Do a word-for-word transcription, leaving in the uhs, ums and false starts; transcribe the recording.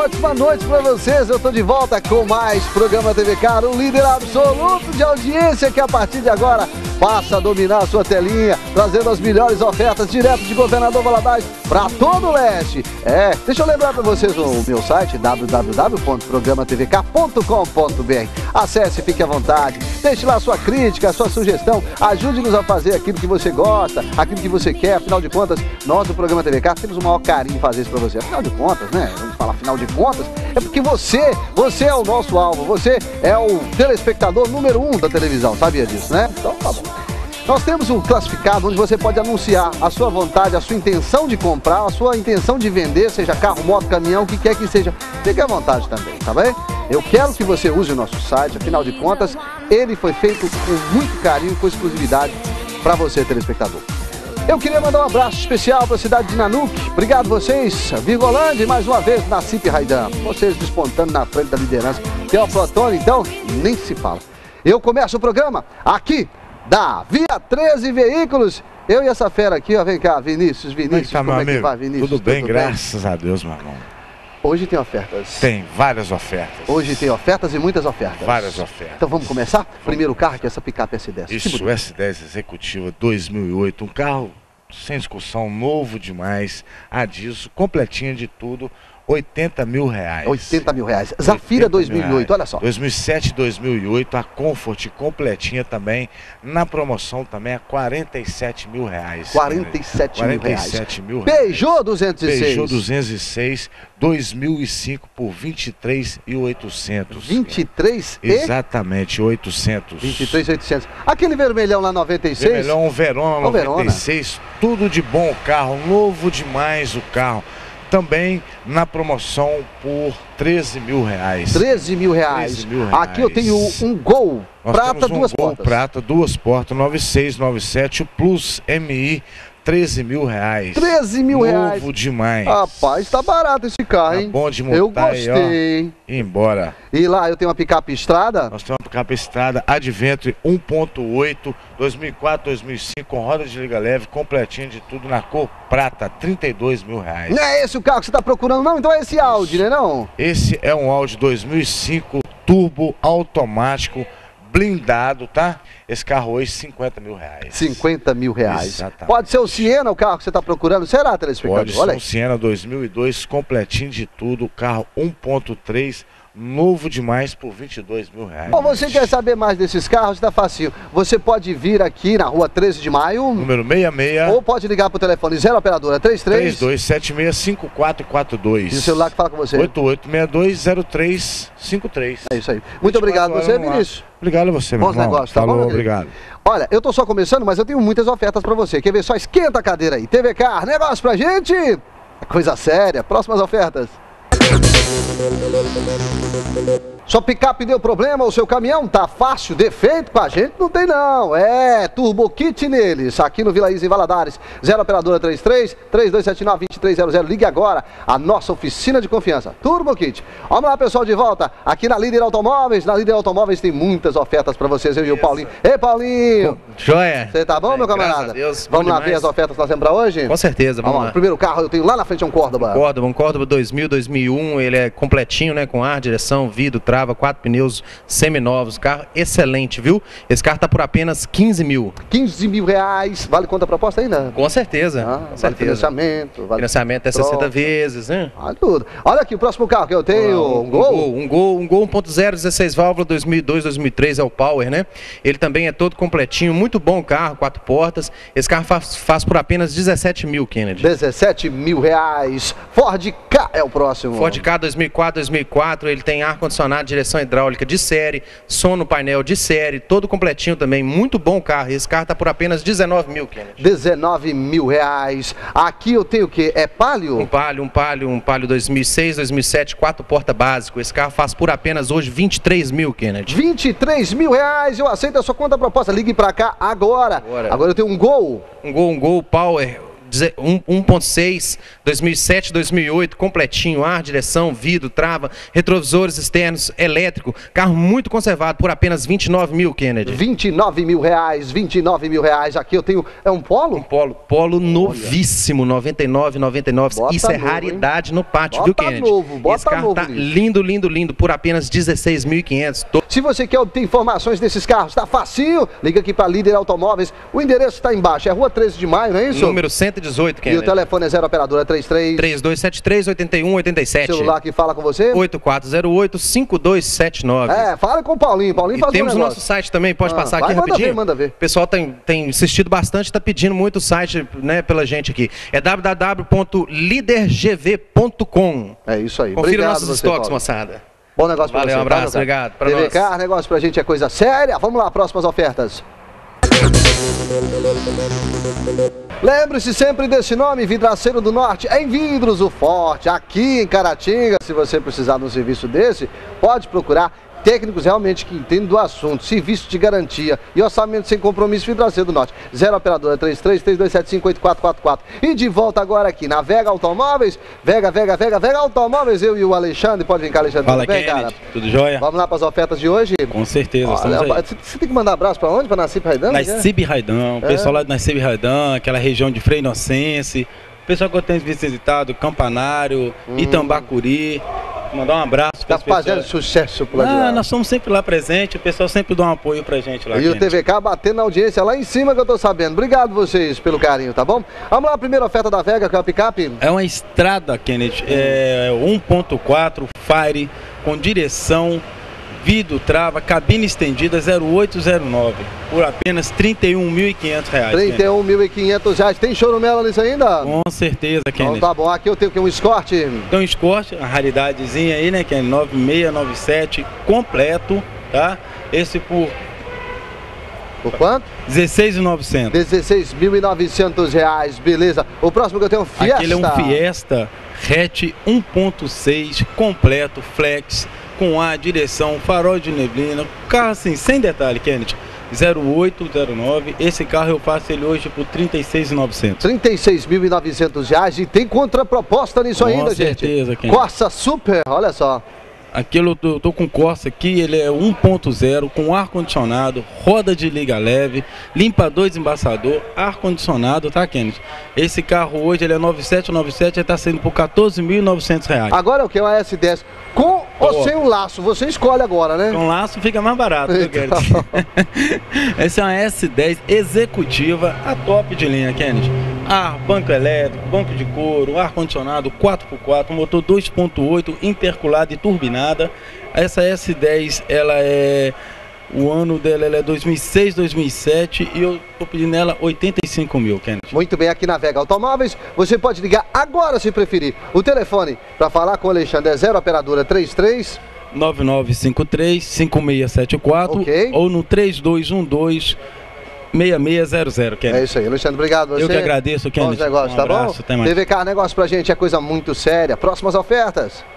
ótima noite pra vocês. Eu tô de volta com mais programa T V Car, o líder absoluto de audiência que a partir de agora passa a dominar a sua telinha, trazendo as melhores ofertas direto de Governador Valadares pra todo o leste. É, deixa eu lembrar pra vocês o meu site, w w w ponto programa t v k ponto com ponto b r. Acesse, fique à vontade, deixe lá a sua crítica, a sua sugestão, ajude-nos a fazer aquilo que você gosta, aquilo que você quer. Afinal de contas, nós do programa T V Car temos o maior carinho em fazer isso pra você. Afinal de contas, né? Vamos falar afinal de contas, é porque você, você é o nosso alvo, você é o telespectador número um da televisão, sabia disso, né? Então tá bom. Nós temos um classificado onde você pode anunciar a sua vontade, a sua intenção de comprar, a sua intenção de vender, seja carro, moto, caminhão, o que quer que seja. Fique à vontade também, tá bem? Eu quero que você use o nosso site, afinal de contas, ele foi feito com muito carinho, com exclusividade para você, telespectador. Eu queria mandar um abraço especial para a cidade de Nanuque. Obrigado vocês. Virgolândia, mais uma vez, na Cip Raidan. Vocês despontando na frente da liderança. Tem uma flotona, então, nem se fala. Eu começo o programa aqui da Via treze Veículos. Eu e essa fera aqui, ó, vem cá, Vinícius, Vinícius, tá, como é que amigo? vai, Vinícius? Tudo bem, Tudo graças bem? a Deus, meu irmão. Hoje tem ofertas. Tem várias ofertas. Hoje tem ofertas e muitas ofertas. Várias ofertas. Então vamos começar? Vamos. Primeiro carro que é essa picape S dez. Isso, o S dez Executiva dois mil e oito, um carro sem discussão, novo demais, a diesel, completinha de tudo, oitenta mil reais. oitenta mil reais. Zafira dois mil e oito, olha só. dois mil e sete, dois mil e oito, a Comfort completinha também, na promoção também a quarenta e sete mil reais. quarenta e sete mil reais. quarenta e sete mil reais. Peugeot duzentos e seis. Peugeot duzentos e seis, dois mil e cinco por vinte e três mil e oitocentos. vinte e três e? Exatamente, oitocentos. vinte e três mil e oitocentos. Aquele vermelhão lá noventa e seis? Vermelhão, Verona oh, noventa e seis, Verona. Tudo de bom o carro, novo demais o carro. Também na promoção por treze mil reais. treze mil reais. treze mil reais. Aqui eu tenho um Gol Nós prata, um duas Gol portas. prata, duas portas, nove seis nove sete, o Plus M I, treze mil reais. treze mil reais. Novo demais. Rapaz, tá barato esse carro, hein? Tá bom de montar. Eu gostei. Aí, ó, e embora. E lá eu tenho uma picape Estrada. Nós temos uma picape Estrada Adventure um ponto oito, dois mil e quatro, dois mil e cinco, com roda de liga leve, completinho de tudo na cor prata, trinta e dois mil reais. Não é esse o carro que você tá procurando, não? Então é esse Audi, né, não? Esse é um Audi dois mil e cinco, turbo, automático, blindado, tá? Esse carro hoje, cinquenta mil reais. cinquenta mil reais. Exatamente. Pode ser o Siena, o carro que você está procurando? Será, telespectador? Pode Olha ser aí. um Siena dois mil e dois, completinho de tudo, carro um ponto três, novo demais por vinte e dois mil reais. Bom, você quer saber mais desses carros? Está facinho. Você pode vir aqui na rua treze de maio. Número sessenta e seis. Ou pode ligar para o telefone zero operadora trinta e três. três dois sete seis, cinco quatro quatro dois. E o celular que fala com você? oito oito seis dois zero três cinco três. É isso aí. Muito obrigado a você, Vinícius. Obrigado a você, meu Bons irmão. negócios, tá Falou, bom, obrigado. Olha, eu tô só começando, mas eu tenho muitas ofertas para você. Quer ver? Só esquenta a cadeira aí. T V Car, negócio pra gente? Coisa séria. Próximas ofertas. Sua picape deu problema, o seu caminhão tá fácil, defeito com a gente não tem não. É, Turbo Kit neles, aqui no Vila Isa em Valadares. zero operadora trinta e três, três dois sete nove, dois três zero zero. Ligue agora, a nossa oficina de confiança. Turbo Kit. Vamos lá, pessoal, de volta aqui na Líder Automóveis. Na Líder Automóveis tem muitas ofertas pra vocês, eu e o Paulinho. Ei, Paulinho! Joia! Você tá bom, é, meu camarada? Graças a Deus, vamos lá demais. ver as ofertas que nós temos pra hoje? Com certeza, vamos, vamos lá. O primeiro carro eu tenho lá na frente é um Córdoba. Córdoba, um Córdoba dois mil, dois mil e um, ele é completinho, né, com ar, direção, vidro, trava, quatro pneus seminovos, carro excelente, viu? Esse carro tá por apenas quinze mil. quinze mil reais, vale quanto a proposta ainda? Com certeza, ah, com vale certeza. financiamento. Vale financiamento é sessenta vezes, né? Ah, tudo. Olha aqui, o próximo carro que eu tenho, um, um Gol. Um Gol, um Gol, um Gol um ponto zero, dezesseis válvulas, dois mil e dois, dois mil e três, é o Power, né? Ele também é todo completinho, muito bom carro, quatro portas. Esse carro faz, faz por apenas dezessete mil, Kennedy. dezessete mil reais. Ford Ka é o próximo. Ford Ka dois mil e quatro, dois mil e quatro, ele tem ar-condicionado, direção hidráulica de série, som no painel de série, todo completinho também, muito bom carro. Esse carro tá por apenas dezenove mil, Kennedy. dezenove mil reais. Aqui eu tenho o quê? É Palio? Um Palio, um Palio, um Palio dois mil e seis, dois mil e sete, quatro porta básico. Esse carro faz por apenas hoje vinte e três mil, Kennedy. vinte e três mil reais, eu aceito a sua conta proposta. Ligue pra cá agora. Agora, agora eu tenho um Gol. Um Gol, um Gol Power um ponto seis, dois mil e sete, dois mil e oito, completinho, ar, direção, vidro, trava, retrovisores externos, elétrico, carro muito conservado por apenas vinte e nove mil, Kennedy. vinte e nove mil reais, vinte e nove mil reais. Aqui eu tenho, é um Polo? Um Polo, Polo novíssimo, noventa e nove, noventa e nove. Bota Isso é novo, raridade, hein? No pátio, Bota viu, Kennedy? Novo, bota Esse carro novo, tá bicho. lindo, lindo, lindo, por apenas dezesseis mil e quinhentos. Se você quer obter informações desses carros, tá facinho, liga aqui para Líder Automóveis. O endereço está embaixo, é Rua treze de maio, não é isso? Número cento e dezoito, Kennedy. E o telefone é zero operadora trinta e três... três dois sete três, oito um oito sete. Celular que fala com você? oito quatro zero oito, cinco dois sete nove. É, fala com o Paulinho, Paulinho E faz temos um o negócio. nosso site também, pode Ah, passar vai, aqui manda rapidinho? ver, manda ver. O pessoal tem, tem insistido bastante, está pedindo muito o site, né, pela gente aqui. É w w w ponto líder g v ponto com. É isso aí. Confira Obrigado nossos você, estoques, Paulo. moçada. Bom negócio pra Valeu, você. um abraço, tá, meu cara? obrigado. Pra T V nós. Car, negócio pra gente é coisa séria. Vamos lá, próximas ofertas. Lembre-se sempre desse nome, Vidraceiro do Norte, em Vidros, o Forte, aqui em Caratinga. Se você precisar de um serviço desse, pode procurar técnicos realmente que entendem do assunto, serviço de garantia e orçamento sem compromisso. Vidraceiro do Norte, zero operadora trinta e três, três dois sete cinco, oito quatro quatro quatro. E de volta agora aqui na Vega Automóveis, Vega, Vega, Vega, Vega Automóveis, eu e o Alexandre, pode vir cá, Alexandre. Fala, Vem, Kennedy, cara. tudo jóia? Vamos lá para as ofertas de hoje? Com certeza, estamos Olha, aí. você você tem que mandar abraço para onde? Para Nassib Raidan? né? Nassib Raidan, o É. pessoal lá de Nassib Raidan, aquela região de Frei Inocêncio, o pessoal que eu tenho visitado, Campanário, Hum. Itambacuri, mandar um abraço Tá para as fazendo pessoas. sucesso por lá de Ah, lá. nós somos sempre lá presentes, o pessoal sempre dá um apoio pra gente lá. E o Kennedy. T V K batendo na audiência lá em cima que eu tô sabendo. Obrigado vocês pelo carinho, tá bom? Vamos lá, a primeira oferta da Vega, que é uma picape. É uma estrada, Kennedy, é um ponto quatro Fire, com direção, vidro, trava, cabine estendida zero oito zero nove, por apenas trinta e um mil e quinhentos reais. trinta e um mil e quinhentos reais. Tem chorumela nisso ainda? Com certeza, Então Kennedy. tá bom. Aqui eu tenho que um Escort. Então, Escort, uma raridadezinha aí, né, que é nove seis nove sete, completo, tá? Esse por Por quanto? dezesseis mil e novecentos. dezesseis mil e novecentos reais, beleza. O próximo que eu tenho é um Fiesta. Aquele é um Fiesta hatch um ponto seis, completo, flex, com a direção, farol de neblina, carro assim, sem detalhe, Kennedy. zero oito zero nove, esse carro eu faço ele hoje por trinta e seis mil e novecentos. trinta e seis mil e novecentos reais e tem contraproposta nisso Com ainda, certeza, gente. Kennedy. Corsa Super, olha só. Aquilo eu tô, eu tô com Corsa aqui, ele é um ponto zero, com ar-condicionado, roda de liga leve, limpador desembaçador, ar-condicionado, tá, Kennedy? Esse carro hoje ele é nove sete nove sete, ele tá saindo por quatorze mil e novecentos reais. Agora é o que? Uma S dez. Com ou Ó. sem o laço? Você escolhe agora, né? Com laço fica mais barato, viu, Então. Kennedy? Essa é uma S dez executiva, a top de linha, Kennedy. Ar, banco elétrico, banco de couro, ar-condicionado quatro por quatro, motor dois ponto oito, interculada e turbinada. Essa S dez, ela é... O ano dela ela é dois mil e seis, dois mil e sete e eu tô pedindo nela oitenta e cinco mil, Kennedy. Muito bem, aqui na Vega Automóveis, você pode ligar agora se preferir. O telefone para falar com o Alexandre é zero operadora trinta e três. nove nove cinco três, cinco seis sete quatro Ok. ou no três dois um dois, seis seis zero zero, Kennedy. É isso aí, Alexandre, obrigado. Você. Eu que agradeço, Kennedy. Bons negócios, Um tá abraço, bom? até mais. T V K, negócio pra gente é coisa muito séria. Próximas ofertas.